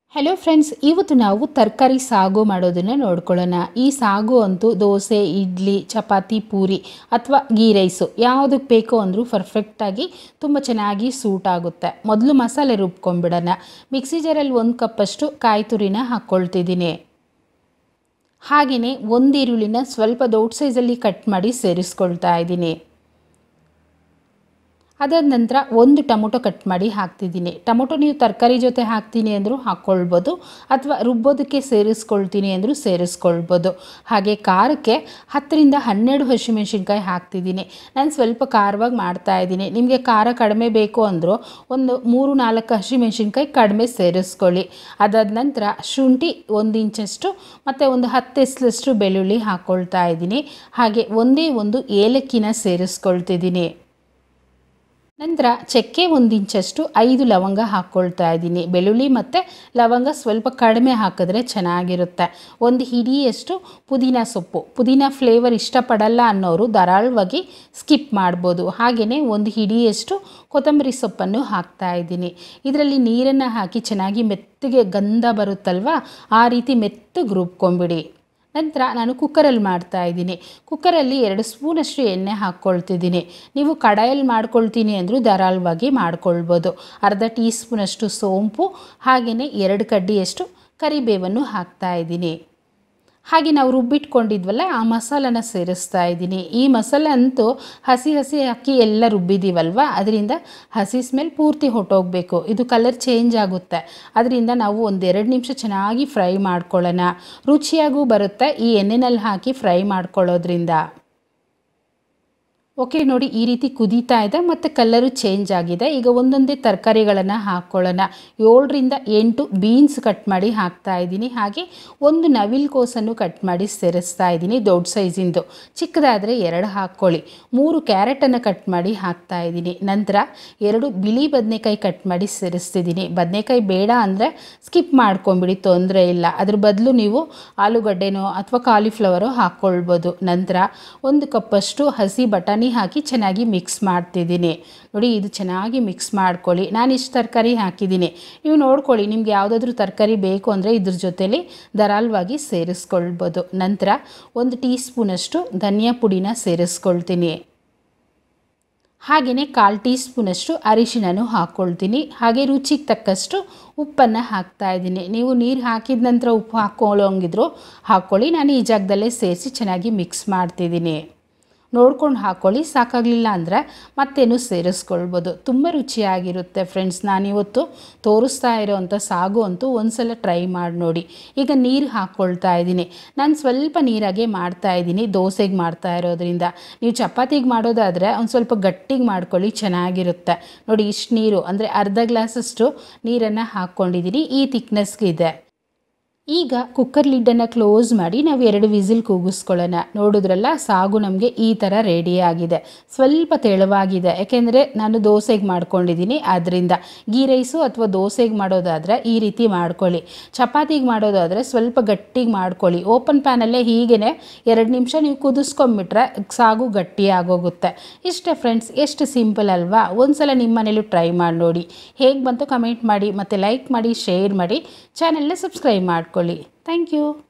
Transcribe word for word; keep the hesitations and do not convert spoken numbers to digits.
Hello friends, ಇವತ್ತು ನಾವು ತರಕಾರಿ ಸಾಗು ಮಾಡೋದನ್ನು ನೋಡ್ಕೊಳ್ಳೋಣ. ಈ ಸಾಗು ಅಂತೂ ದೋಸೆ, ಇಡ್ಲಿ, ಚಪಾತಿ, ಪೂರಿ ಅಥವಾ ಗೀ ರೈಸು ಯಾವುದಕ್ಕೆ ಬೇಕೋ ಅಂದರೂ ಪರ್ಫೆಕ್ಟಾಗಿ ತುಂಬ ಚೆನ್ನಾಗಿ ಸೂಟ್ ಆಗುತ್ತೆ. ಮೊದಲು ಮಸಾಲೆ ರುಬ್ಕೊಂಡ್ಬಿಡೋಣ. ಮಿಕ್ಸಿ ಜಾರಲ್ಲಿ ಒಂದು ಕಪ್ಪಷ್ಟು ಕಾಯಿ ತುರಿನ ಹಾಕ್ಕೊಳ್ತಿದ್ದೀನಿ. ಹಾಗೆಯೇ ಒಂದು ಈರುಳ್ಳಿನ ಸ್ವಲ್ಪ ದೊಡ್ಡ ಸೈಜಲ್ಲಿ ಕಟ್ ಮಾಡಿ ಸೇರಿಸ್ಕೊಳ್ತಾ ಇದ್ದೀನಿ. ಅದಾದ ನಂತರ ಒಂದು ಟೊಮೊಟೊ ಕಟ್ ಮಾಡಿ ಹಾಕ್ತಿದ್ದೀನಿ. ಟೊಮೊಟೊ ನೀವು ತರಕಾರಿ ಜೊತೆ ಹಾಕ್ತೀನಿ ಅಂದರೂ ಹಾಕ್ಕೊಳ್ಬೋದು, ಅಥವಾ ರುಬ್ಬೋದಕ್ಕೆ ಸೇರಿಸ್ಕೊಳ್ತೀನಿ ಅಂದರೂ ಸೇರಿಸ್ಕೊಳ್ಬೋದು. ಹಾಗೆ ಖಾರಕ್ಕೆ ಹತ್ತರಿಂದ ಹನ್ನೆರಡು ಹಸಿಮೆಣಸಿನ್ಕಾಯಿ ಹಾಕ್ತಿದ್ದೀನಿ. ನಾನು ಸ್ವಲ್ಪ ಖಾರವಾಗಿ ಮಾಡ್ತಾಯಿದ್ದೀನಿ. ನಿಮಗೆ ಖಾರ ಕಡಿಮೆ ಬೇಕು ಅಂದರೂ ಒಂದು ಮೂರು ನಾಲ್ಕು ಹಸಿಮೆಣಸಿನ್ಕಾಯಿ ಕಡಿಮೆ ಸೇರಿಸ್ಕೊಳ್ಳಿ. ಅದಾದ ನಂತರ ಶುಂಠಿ ಒಂದು ಇಂಚಷ್ಟು ಮತ್ತು ಒಂದು ಹತ್ತು ಎಸಲಷ್ಟು ಬೆಳ್ಳುಳ್ಳಿ ಹಾಕ್ಕೊಳ್ತಾ ಇದ್ದೀನಿ. ಹಾಗೆ ಒಂದೇ ಒಂದು ಏಲಕ್ಕಿನ ಸೇರಿಸ್ಕೊಳ್ತಿದ್ದೀನಿ. ನಂತರ ಚಕ್ಕೆ ಒಂದು ಇಂಚಷ್ಟು ಐದು ಲವಂಗ ಹಾಕ್ಕೊಳ್ತಾ ಇದ್ದೀನಿ. ಬೆಳ್ಳುಳ್ಳಿ ಮತ್ತು ಲವಂಗ ಸ್ವಲ್ಪ ಕಡಿಮೆ ಹಾಕಿದ್ರೆ ಚೆನ್ನಾಗಿರುತ್ತೆ. ಒಂದು ಹಿಡಿಯಷ್ಟು ಪುದೀನ ಸೊಪ್ಪು, ಪುದೀನ ಫ್ಲೇವರ್ ಇಷ್ಟಪಡಲ್ಲ ಅನ್ನೋರು ಧಾರಾಳವಾಗಿ ಸ್ಕಿಪ್ ಮಾಡ್ಬೋದು. ಹಾಗೆಯೇ ಒಂದು ಹಿಡಿಯಷ್ಟು ಕೊತ್ತಂಬರಿ ಸೊಪ್ಪನ್ನು ಹಾಕ್ತಾ ಇದ್ದೀನಿ. ಇದರಲ್ಲಿ ನೀರನ್ನು ಹಾಕಿ ಚೆನ್ನಾಗಿ ಮೆತ್ತಗೆ ಗಂಧ ಬರುತ್ತಲ್ವ, ಆ ರೀತಿ ಮೆತ್ತಗೆ ರುಬ್ಕೊಂಬಿಡಿ. ನಂತರ ನಾನು ಕುಕ್ಕರಲ್ಲಿ ಮಾಡ್ತಾ ಇದ್ದೀನಿ. ಕುಕ್ಕರಲ್ಲಿ ಎರಡು ಸ್ಪೂನಷ್ಟು ಎಣ್ಣೆ ಹಾಕ್ಕೊಳ್ತಿದ್ದೀನಿ. ನೀವು ಕಡಾಯಲ್ಲಿ ಮಾಡ್ಕೊಳ್ತೀನಿ ಅಂದರೂ ಧಾರಾಳವಾಗಿ ಮಾಡ್ಕೊಳ್ಬೋದು. ಅರ್ಧ ಟೀ ಸ್ಪೂನಷ್ಟು ಸೋಂಪು, ಹಾಗೆಯೇ ಎರಡು ಕಡ್ಡಿಯಷ್ಟು ಕರಿಬೇವನ್ನು ಹಾಕ್ತಾ ಇದ್ದೀನಿ. ಹಾಗೆ ನಾವು ರುಬ್ಬಿಟ್ಕೊಂಡಿದ್ವಲ್ಲ, ಆ ಮಸಾಲನ ಸೇರಿಸ್ತಾ ಇದ್ದೀನಿ. ಈ ಮಸಾಲೆ ಅಂತೂ ಹಸಿ ಹಸಿ ಅಕ್ಕಿ ಎಲ್ಲ ರುಬ್ಬಿದ್ದೀವಲ್ವ, ಅದರಿಂದ ಹಸಿ ಸ್ಮೆಲ್ ಪೂರ್ತಿ ಹೊಟ್ಟೋಗಬೇಕು. ಇದು ಕಲರ್ ಚೇಂಜ್ ಆಗುತ್ತೆ. ಅದರಿಂದ ನಾವು ಒಂದೆರಡು ನಿಮಿಷ ಚೆನ್ನಾಗಿ ಫ್ರೈ ಮಾಡ್ಕೊಳ್ಳೋಣ. ರುಚಿಯಾಗೂ ಬರುತ್ತೆ ಈ ಎಣ್ಣೆನಲ್ಲಿ ಹಾಕಿ ಫ್ರೈ ಮಾಡ್ಕೊಳ್ಳೋದ್ರಿಂದ. ಓಕೆ ನೋಡಿ, ಈ ರೀತಿ ಕುದೀತಾ ಇದೆ ಮತ್ತು ಕಲರು ಚೇಂಜ್ ಆಗಿದೆ. ಈಗ ಒಂದೊಂದೇ ತರಕಾರಿಗಳನ್ನು ಹಾಕ್ಕೊಳ್ಳೋಣ. ಏಳರಿಂದ ಎಂಟು ಬೀನ್ಸ್ ಕಟ್ ಮಾಡಿ ಹಾಕ್ತಾ ಇದ್ದೀನಿ. ಹಾಗೆ ಒಂದು ನವಿಲು ಕೋಸನ್ನು ಕಟ್ ಮಾಡಿ ಸೇರಿಸ್ತಾ ಇದ್ದೀನಿ, ದೊಡ್ಡ ಸೈಜಿಂದು. ಚಿಕ್ಕದಾದರೆ ಎರಡು ಹಾಕ್ಕೊಳ್ಳಿ. ಮೂರು ಕ್ಯಾರೆಟನ್ನು ಕಟ್ ಮಾಡಿ ಹಾಕ್ತಾ ಇದ್ದೀನಿ. ನಂತರ ಎರಡು ಬಿಳಿ ಬದನೆಕಾಯಿ ಕಟ್ ಮಾಡಿ ಸೇರಿಸ್ತಿದ್ದೀನಿ. ಬದನೆಕಾಯಿ ಬೇಡ ಅಂದರೆ ಸ್ಕಿಪ್ ಮಾಡ್ಕೊಂಬಿಡಿ, ತೊಂದರೆ ಇಲ್ಲ. ಅದ್ರ ಬದಲು ನೀವು ಆಲೂಗಡ್ಡೆನೋ ಅಥವಾ ಕಾಲಿಫ್ಲವರೋ ಹಾಕ್ಕೊಳ್ಬೋದು. ನಂತರ ಒಂದು ಕಪ್ಪಷ್ಟು ಹಸಿ ಬಟಾಣಿ ಹಾಕಿ ಚೆನ್ನಾಗಿ ಮಿಕ್ಸ್ ಮಾಡ್ತಿದ್ದೀನಿ. ನೋಡಿ, ಇದು ಚೆನ್ನಾಗಿ ಮಿಕ್ಸ್ ಮಾಡ್ಕೊಳ್ಳಿ. ನಾನು ಇಷ್ಟು ತರಕಾರಿ ಹಾಕಿದ್ದೀನಿ, ನೀವು ನೋಡ್ಕೊಳ್ಳಿ. ನಿಮ್ಗೆ ಯಾವುದಾದ್ರೂ ತರಕಾರಿ ಬೇಕು ಅಂದರೆ ಇದ್ರ ಜೊತೆಲಿ ಧಾರಾಳವಾಗಿ ಸೇರಿಸ್ಕೊಳ್ಬೋದು. ನಂತರ ಒಂದು ಟೀ ಸ್ಪೂನಷ್ಟು ಧನಿಯಾ ಪುಡಿನ ಸೇರಿಸ್ಕೊಳ್ತೀನಿ. ಹಾಗೆಯೇ ಕಾಲು ಟೀ ಸ್ಪೂನಷ್ಟು ಅರಿಶಿಣನೂ ಹಾಕ್ಕೊಳ್ತೀನಿ. ಹಾಗೆ ರುಚಿಗೆ ತಕ್ಕಷ್ಟು ಉಪ್ಪನ್ನು ಹಾಕ್ತಾ ಇದ್ದೀನಿ. ನೀವು ನೀರು ಹಾಕಿದ ನಂತರ ಉಪ್ಪು ಹಾಕ್ಕೊಳ್ಳೋಂಗಿದ್ರು ಹಾಕ್ಕೊಳ್ಳಿ. ನಾನು ಈ ಜಾಗದಲ್ಲೇ ಸೇರಿಸಿ ಚೆನ್ನಾಗಿ ಮಿಕ್ಸ್ ಮಾಡ್ತಿದ್ದೀನಿ. ನೋಡ್ಕೊಂಡು ಹಾಕ್ಕೊಳ್ಳಿ. ಸಾಕಾಗಲಿಲ್ಲ ಅಂದರೆ ಮತ್ತೇನು ಸೇರಿಸ್ಕೊಳ್ಬೋದು. ತುಂಬ ರುಚಿಯಾಗಿರುತ್ತೆ ಫ್ರೆಂಡ್ಸ್. ನಾನಿವತ್ತು ತೋರಿಸ್ತಾ ಇರೋವಂಥ ಸಾಗು ಅಂತೂ ಒಂದು ಸಲ ಟ್ರೈ ಮಾಡಿ ನೋಡಿ. ಈಗ ನೀರು ಹಾಕ್ಕೊಳ್ತಾ ಇದ್ದೀನಿ. ನಾನು ಸ್ವಲ್ಪ ನೀರಾಗೆ ಮಾಡ್ತಾ ಇದ್ದೀನಿ, ದೋಸೆಗೆ ಮಾಡ್ತಾ ಇರೋದ್ರಿಂದ. ನೀವು ಚಪಾತಿಗೆ ಮಾಡೋದಾದರೆ ಒಂದು ಸ್ವಲ್ಪ ಗಟ್ಟಿಗೆ ಮಾಡ್ಕೊಳ್ಳಿ, ಚೆನ್ನಾಗಿರುತ್ತೆ. ನೋಡಿ, ಇಷ್ಟು ನೀರು ಅಂದರೆ ಅರ್ಧ ಗ್ಲಾಸಷ್ಟು ನೀರನ್ನು ಹಾಕ್ಕೊಂಡಿದ್ದೀನಿ. ಈ ಥಿಕ್ನೆಸ್ಗಿದೆ. ಈಗ ಕುಕ್ಕರ್ ಲಿಡ್ಡನ್ನು ಕ್ಲೋಸ್ ಮಾಡಿ ನಾವು ಎರಡು ವಿಸಿಲ್ ಕೂಗಿಸ್ಕೊಳ್ಳೋಣ. ನೋಡಿದ್ರಲ್ಲ, ಸಾಗು ನಮಗೆ ಈ ಥರ ರೆಡಿ ಆಗಿದೆ. ಸ್ವಲ್ಪ ತೆಳುವಾಗಿದೆ, ಯಾಕೆಂದರೆ ನಾನು ದೋಸೆಗೆ ಮಾಡ್ಕೊಂಡಿದ್ದೀನಿ. ಆದ್ದರಿಂದ ಗೀ ರೈಸು ಅಥವಾ ದೋಸೆಗೆ ಮಾಡೋದಾದರೆ ಈ ರೀತಿ ಮಾಡ್ಕೊಳ್ಳಿ. ಚಪಾತಿಗೆ ಮಾಡೋದಾದರೆ ಸ್ವಲ್ಪ ಗಟ್ಟಿಗೆ ಮಾಡ್ಕೊಳ್ಳಿ. ಓಪನ್ ಪ್ಯಾನಲ್ಲೇ ಹೀಗೇ ಎರಡು ನಿಮಿಷ ನೀವು ಕುದಿಸ್ಕೊಂಬಿಟ್ರೆ ಸಾಗು ಗಟ್ಟಿ ಆಗೋಗುತ್ತೆ. ಇಷ್ಟೇ ಫ್ರೆಂಡ್ಸ್, ಎಷ್ಟು ಸಿಂಪಲ್ ಅಲ್ವಾ? ಒಂದು ಸಲ ನಿಮ್ಮ ಮನೇಲೂ ಟ್ರೈ ಮಾಡಿ ನೋಡಿ. ಹೇಗೆ ಬಂತು ಕಮೆಂಟ್ ಮಾಡಿ, ಮತ್ತು ಲೈಕ್ ಮಾಡಿ, ಶೇರ್ ಮಾಡಿ, ಚಾನೆಲ್ನ ಸಬ್ಸ್ಕ್ರೈಬ್ ಮಾಡ್ಕೊಳ್ಳಿ. Thank you.